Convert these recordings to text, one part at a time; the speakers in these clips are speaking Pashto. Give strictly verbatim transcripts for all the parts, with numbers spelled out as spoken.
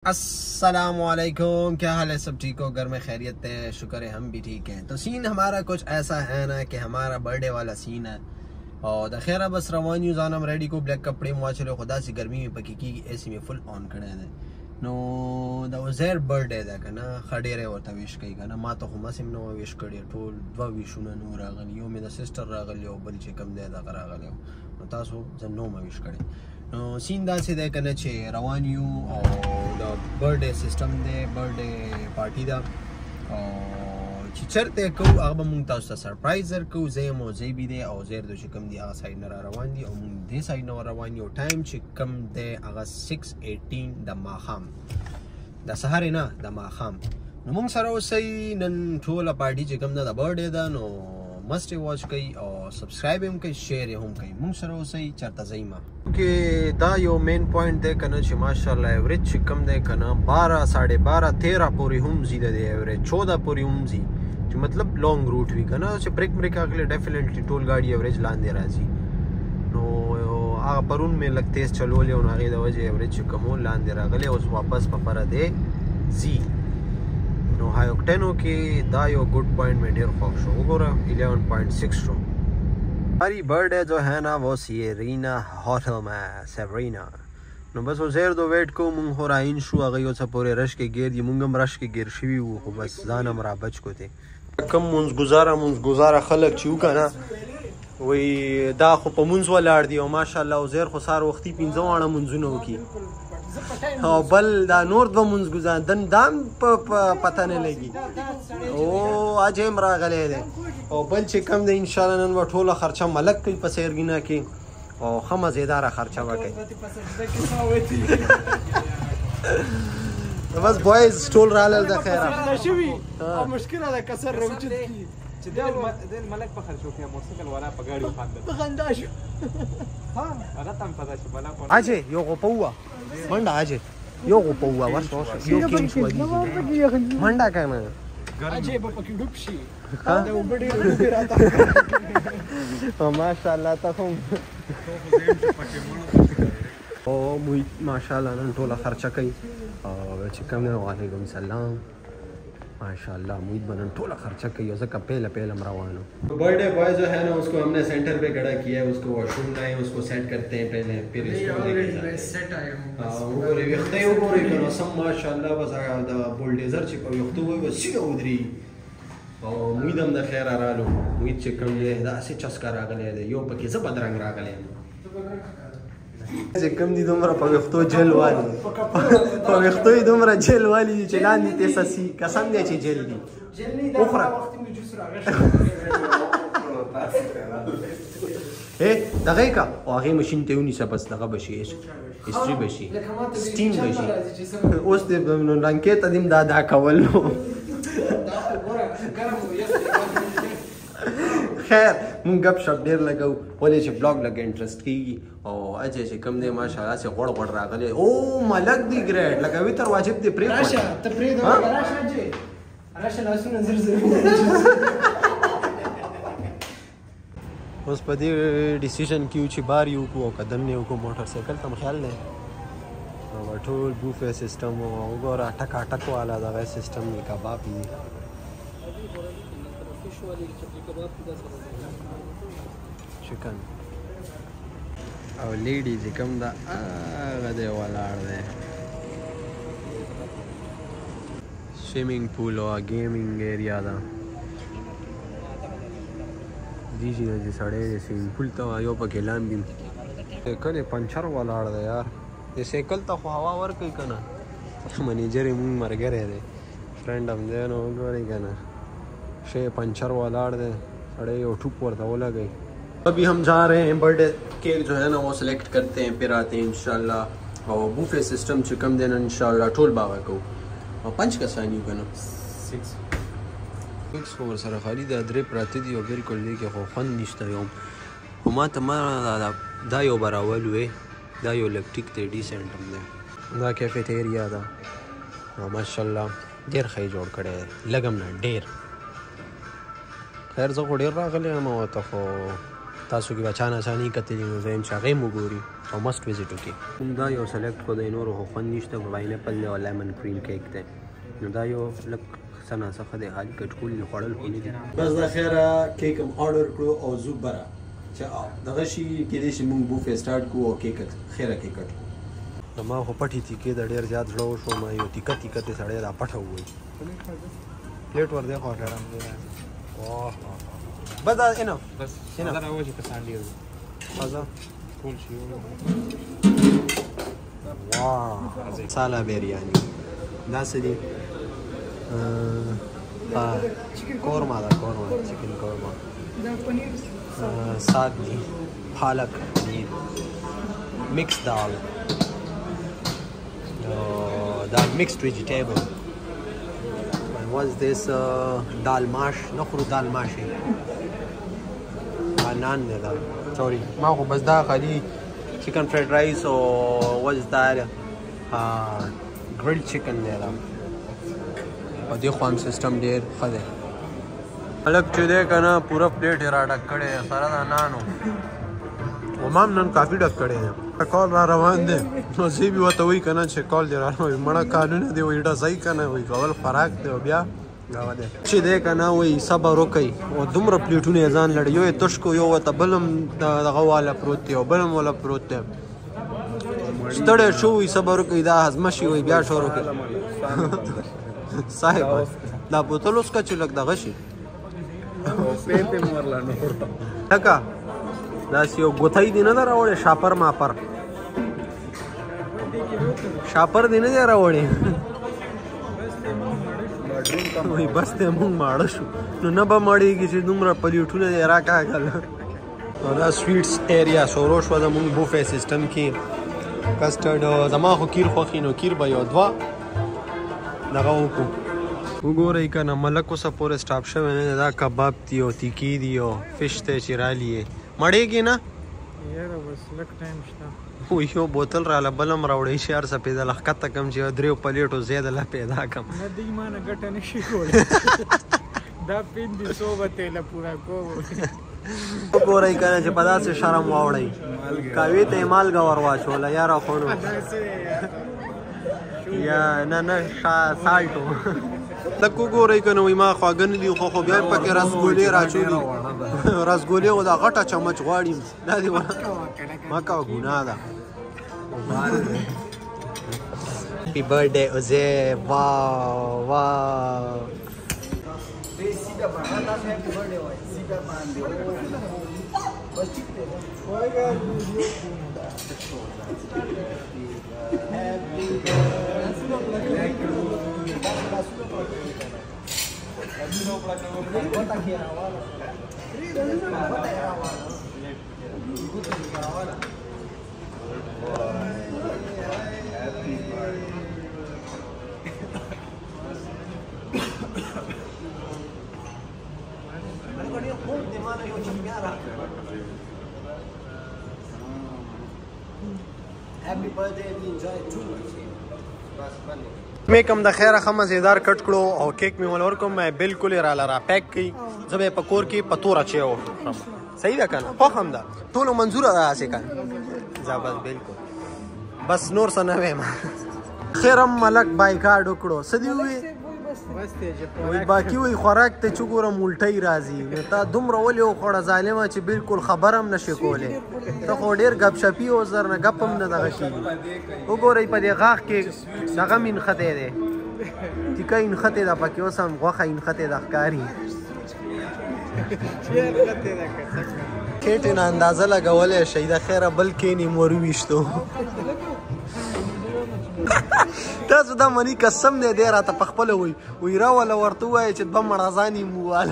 अस्सलामुअलैकुम, क्या हाल है? सब ठीक हो? घर में खैरियत है? शुक्र है हम भी ठीक हैं। तो सीन हमारा कुछ ऐसा है ना कि हमारा बर्थडे वाला सीन है और दखेरा बस रवान यूज़ आना रेडी को ब्लैक कपड़े मुआ चलो खुदा सी गर्मी में पकी की एसी में फुल ऑन खड़े हैं नो द उज़ैर बर्थडे दा कना खडेरे वरता विश कई कना मा तो खुमा सिम नो विश कड़ी टोल दवा विशुना नो रागल यो में द सिस्टर रागल यो बल चे कम दे दा रागल यो नो तासो जन्नो मा विश कड़ी नो सीन दा से दे कना चे रवान यू और द बर्थडे सिस्टम दे बर्थडे पार्टी दा और चरते को अब मुंग सरप्राइजर को जे मो जे भी दे और जेर दो चिकम दी आ साइड नरा रवान दी और मुंग दे साइड नरा रवान यो टाइम चिकम दे आगा सिक्स एटीन द माखाम द सहारे ना द माखाम नो मुंग सरो सही नन ठोला पार्टी चिकम दा बर्थडे दा नो मस्ट वॉच कई और सब्सक्राइब हम कई शेयर हम कई मुंग सरो सही चरता जईमा के दा यो मेन पॉइंट दे कना छ माशाल्लाह एवरेज चिकम दे कना बारह साढ़े बारह तेरह पूरी हम जी दे एवरेज चौदह पूरी हम जी जो मतलब लॉन्ग रूट भी करना उसे ब्रेक ब्रेक अगले डेफिनेटली टोल गाड़ी एवरेज लान दे रहा जी नो आ परुन में लग तेज चलो ले उन आगे दवजे एवरेज कमो लान दे रहा गले उस वापस पपरा दे जी नो हाई ऑक्टेनो के दायो गुड पॉइंट में ढेर फॉक्स हो गोरा इलेवन पॉइंट सिक्स रो हमारी बर्थडे जो है ना वो सेरीना होटल में सेवरीना नो बस वो जेर दो वेट को मुंग हो रहा इन शू आ गई हो पूरे रश के गेर ये मुंगम रश के गेर शिवी वो बस जाना मरा बच को थे कम मुंज गुजारा मुंज गुजारा खलक चू का ना वही दा खो प मुंज वाला आड़ दियो माशाल्लाह उज़ैर खो सार वक्ती पिंजो वाला मुंजुनो की हां बल दा नूर दो मुंज गुजार दन दाम पता नहीं लगी ओ आज हम रा गले दे और बल चे कम दे इंशाल्लाह नन ठोला खर्चा मलक की पसेर गिना के और खमा ज़ेदारा खर्चा वके बस बॉयज स्टोल राल दा खैर شوي مشكله هذا كسر وجد دل دل ملك بخل شو فيها موتوسيكل ولا بغاړي وخاندل بغنداش ها هغه تم پتا شي بلا کو اجه یو غپوا منډه اجه یو غپوا ورس ورس یو کې شو دي منډه کنه اجه په پکې ډوب شي دا وبډي ډوب راته او ماشاءالله ته هم او موي ماشاءالله نن ټوله خرچه کوي او چې کوم نه وعلیکم السلام माशाल्लाह उम्मीद बनन टोला खर्चा किया उसका पहले पहले मरवानो बर्थडे बॉय जो है ना उसको हमने सेंटर पे खड़ा किया है उसको वॉशरूम लाए उसको सेट करते हैं पहले फिर इसको सेट आए हां वो रे वखते वो रे करो सब माशाल्लाह बस दा बुलडोजर चिप वखतो वो वसी उधरी او उम्मीद हम द खैर आरालो उम्मीद से कम ये दा से चस्का रागले दे यो पके सब रंग रागले जे कम دي دومره په وختو جیل والی په وختو دومره جیل والی چې لاندې تاسو قسم دی چې جیل دی جیل نه دا وخت می جوس راغی اے دغه کا او هغه ماشين ته ونی سبس دغه بشي هیستوري بشي سټیم بشي اوس دې رنګه ته دیم دا دا کول نو خیر مونږ غب شپ ډیر لګاو ولې چې بلاګ لګ انټرست کیږي او اجه چې کم دې ماشاءالله سے غوړ غوړ راغلي او ملک دی ګریډ لګوي تر واجب دی پرې راشه ته پرې دا راشه اجه راشه لاسونه زر زر اوس په دې ډیسیژن کیو چې بار یو کو قدم نه کو موټر سایکل تم خیال نه او ټول بوفه سیستم او وګوره ټکا ټک والا دا سیستم نه کباب دی चिकन और लेडी जी कम दा आगे वाला स्विमिंग पूल और गेमिंग एरिया दा जी जी जी साढ़े स्विमिंग पूल तो आयो पके लान भी कने पंचर वाला दे यार ये साइकिल तो हवा वर कई कना मैनेजर मुंह मर गए रे फ्रेंड हम दे नो गोरी कना शे पंचर वाला दे अरे वो ठुक पड़ता वो लग गई अभी हम जा रहे हैं बर्थडे केक जो है ना वो सिलेक्ट करते हैं फिर आते हैं इंशाल्लाह और बूफे सिस्टम चिकम देना इंशाल्लाह टोल बाबा को और पंच का सानी का ना सिक्स सिक्स फोर सर खाली दा द्रे प्राती दी और बिल्कुल लेके खो फन निश्ता यौम وما تمام دايو براولوي دايو لكتيك تي डिसेंट हमने دا कैफेटेरिया دا माशाल्लाह ډیر خی جوړ کړي لګم نه ډیر خیر زه خو ډیر راغلی یم او ته خو تاسو کې بچانه چانی کتلی نو زه یم چې هغې مو ګوري او مست وزټ وکړي. دا یو سلیکټ کو د نورو خو خوند نشته، پاینیپل دی او لیمن کریم کیک دی. نو دا یو لږ څه ناڅخه دی، خالي کټکول یې خوړل خو نه دي. بس د خیره کیک هم آرډر کړو او زو بره چې دغه شي کېدای شي موږ بوفې سټارټ کړو او کیک خیره کیک کټ زما خو پټې تیکې د ډېر زیات زړه وشو. ما یو تیکه تیکه ته سړی دا پټه ووایي. پلیټ ور دی خو خیر هم دی. واه بس دا انف بس دا راوځي که ساندي خزه ټول شي. واه سالا بریانی دا څه دي؟ قورمه ده، قورمه چکن قورمه. دا پنیر ساگ دی، پالک پنیر، مکس دال، دال مکسڈ ویجیٹیبل. What's this? دال ماش. نخرو دال ماشی. نان دی دا. Sorry. ما خو بس دا خالی چکن فرائیڈ رائس او what's that? گرلڈ چکن دی دا. او دی خو هم سسٹم ډېر ښه دی. الګ چې دی که نه پوره پلیټ یې را ډک کړی سره د نانو. ما هم نن کافي ډک کړی دی. کال را روان دی نو زه بې ورته وایي که نه چې کال دې را روان مړه کالونه دی وایي ډزی که نه وایي کول خوراک دی او بیا دغه دی چې دی که نه وایي صبر وکئ او دومره پلیټونه یې ځان لړي یو یې تش کړو یو ورته بل هم دغه والا پروت دی او بل هم والا پروت دی. ستړی شو وایي صبر وکئ دا هضمه شي وایي بیا شروع کړي. صاحب دا بوتل اوس که چې لږ دغه شي لکه داسې یو ګوتۍ دې نه ده راوړې شاپر ماپر شاپر دې نه دی راوړې وایي بس دی مونږ ماړه شو. نو نه به مړېږي چې دومره پلیټونه دې راکاږل. او دا سویټس ایریا شروع شوه د مونږ بوفې سیسټم کې. کسټرډ زما خو کیر خوښي نو کیر به یو دوه دغه وکړو. وګورئ که نه ملک اوسه پورې سټاپ شوی نه دی. دا کباب دي او تیکې دي او فش دی چې رالي یې مړېږي نه یاره بس لږ ټایم شته. خو یو بوتل راله بل هم راوړی شي هر څه پیدا له ښکته کم چې دریو پلیټو زیاده له پیدا کم. نه دوی ما نه ګټه نه شي کولی. دا پنځه سوه به تیله پوره کوو. وګورئ که نه چې په داسې شرم واوړئ کاوې ته یې مالګه ور واچوله یاره خو نو یا نه نه سالټو لږ وګورئ که نه وایي ما خواږه نه دي خو خو بیا پکې رسګولې راچولي. رسګولې خو دا غټه چمچ غواړي دا دې مه کوه ګناه ده. هپي برډے عزیر. واو واو مې کوم د خیره ښه مزېدار کټ کړو او کیک مې ول ورکړم مې بالکل یې راله را پیک کړي. زه به یې په کور کې په توره چای وخورم. صحیح ده که نه؟ خوښ هم ده ټولو منظوره ده هسې که نه ځه بس بالکل بس نور څه نه وایم. خیر هم ملک بایکاټ وکړو. څه دې ووایي وایي باقي وایي خوراک ته چې وګورم الټۍ راځي. نو تا دومره ولې وخوړه ظالمه چې بالکل خبر هم نشي کولی. ته خو ډېر ګپ شپي او زر نه ګپ هم نه دغه کېږي. وګورئ په دې غاښ کې دغه م انښتی دی تیکه انښتې ده پکې اوس هم غوښه انښتې ده ښکاري. کېټې نه اندازه لګولی شئ د خیره بل کینې مور وویشتو. تاسو دا مني قسم دی دی راته پخپله وایي وایي راوله ورته ووایه چې دوه مړغزان یې موواله.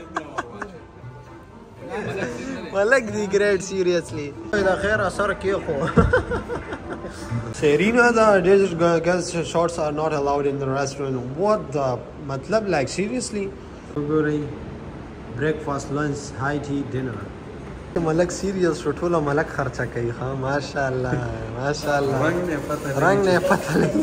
ملک دی ګریټ سیریسلی د خیر اثر کېښو. Serena, the guest shots are not allowed in the restaurant. What the matlab, like seriously? Breakfast, lunch, high tea, dinner. ملک سیریس شو ټوله ملک خرچه کوي. ها ماشاءالله ماشاءالله رنگ نه پته لګي.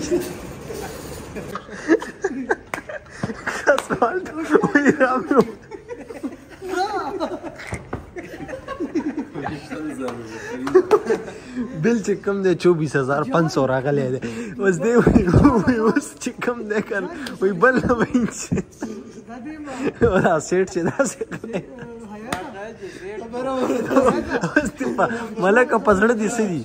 کسوال وی رامو बिल چې کوم دی چوبیس هزار پانچ سو راغلی دی اوس دی اوس چې کوم دی که وایي بل نه وایي چې دا سیټ چې داسې کوي اوس دې په ملکه په زړه دې څه دي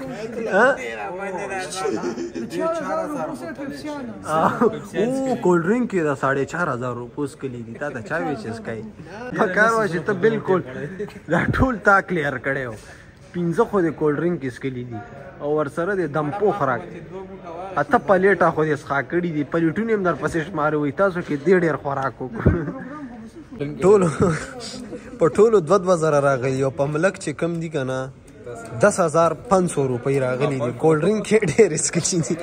او کولډ ډرینک کې دا साढ़े चार हजार روپوس کلی دي تا ته چا وی چې اسکای پکار وا چې ته بالکل دا ټول تا کلیر کړي او پینځه خو دې کولډ ډرینک کې سکلی دي او ورسره دې دمپو خوراک اته پلیټه خو دې ښا کړي دي پلیټونه هم در پسې شماره وي تاسو کې دې ډېر خوراک وکړو ټولو په ټولو دوه دوه زره راغلي او په ملک چې کم دي که نه دس هزار پانچ سو روپۍ راغلي دي کولډ ډرینک یې ډېر اسکلي دي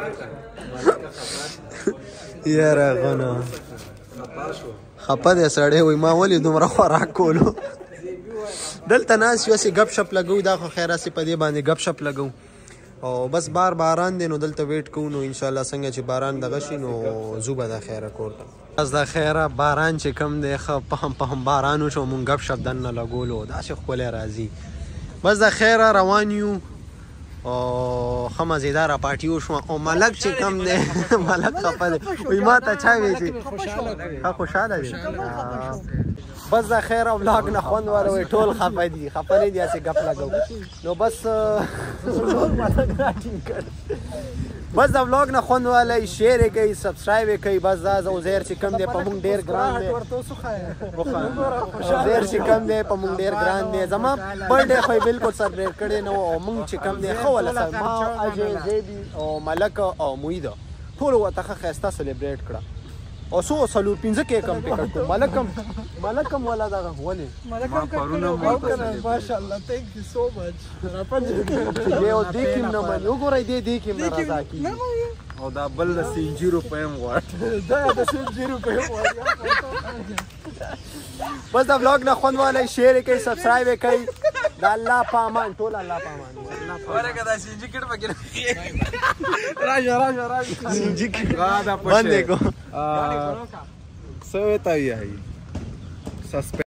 یاره هغه نه خفه دی سړی وایي ما ولې دومره خوراک کولو دلته ناست یو هسې ګپ شپ لګو دا خو خیر هسې په دې باندې ګپ شپ لګو او بس بار باران دی نو دلته ویټ کوو نو انشاءالله څنګه چې باران دغه شي نو ځو به دا خیره کور ته بس دا خیره باران چې کم دی ښه پهم پهم باران وشو مونږ ګپ شپ دننه لګولو داسې ښکلی راځي بس دا خیره روان یو او ښه مزېداره پارټي وشوه او ملک چې کم دی ملک خفه دی وایي ما ته چا وایي چې ښه خوشحاله دی بس دا خیره ولاګ نه خوند واله ټول خفه دي خفه نه دي هسې ګپ لګو نو بس بس دا ولاګ نه خوند والی شیر یې کوي سبسکرایب یې کوي بس دا عزیر چې کم دی په مونږ ډېر ګران دی عزیر چې کم دی په مونږ ډېر ګران دی زما برډې خو یې بالکل سلیبریټ کړی نه و او مونږ چې کم دی ښه وله ما اجی زیبي او ملک او مویده ټولو ورته ښه ښایسته سلیبریټ کړه او څو څلور پنځه کیک هم پې کړ کړو ملک هم ملک هم والا دغه ولې ماشاءالله تھینک یو سو مچ دی او دې کې نه مني وګورئ دې دې کې نه رضا کېږي او دا بل د سینجي روپۍ هم غواړي دا د سینجي روپۍ هم غواړي بس دا ولاګ نه خوند والی شیر یې کوي سبسکرایب یې کوي د الله په امان ټول الله په امان ورکه دا سینجي کټ پکې راشه راشه راشه سینجي کټ باندې کو څه وته وایي سسپینس